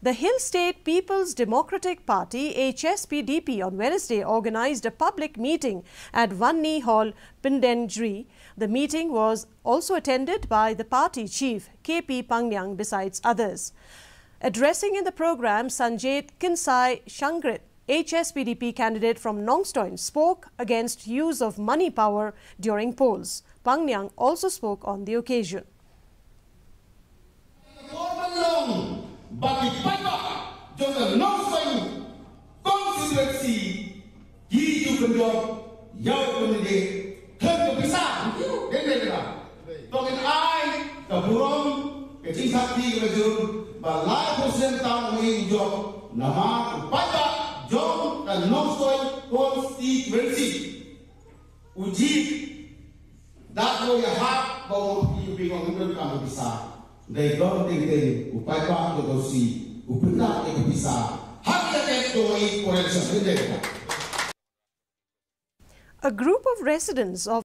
The Hill State People's Democratic Party HSPDP on Wednesday organized a public meeting at Vanni Hall, Pindenjri. The meeting was also attended by the party chief KP Pangyang besides others. Addressing in the program, Sanjay Kinsai Shangrit, HSPDP candidate from Nongstoin, spoke against use of money power during polls. Pangyang also spoke on the occasion. Bagi Bapak Jokowi Nongstoin konstitusi hidup beliau jauh berbeda kerja besar dengar tongin ai keburung kecing sakti kejur balai presiden tahun ini jauh nama Bapak Jokowi dan Nongstoin konstitusi uji datu yang hak bawah hidup dengan kamu besar. Dari dalam tinggi upaya Pak Jokowi, upaya yang bisa hakikat doi koreksi. A group of residents of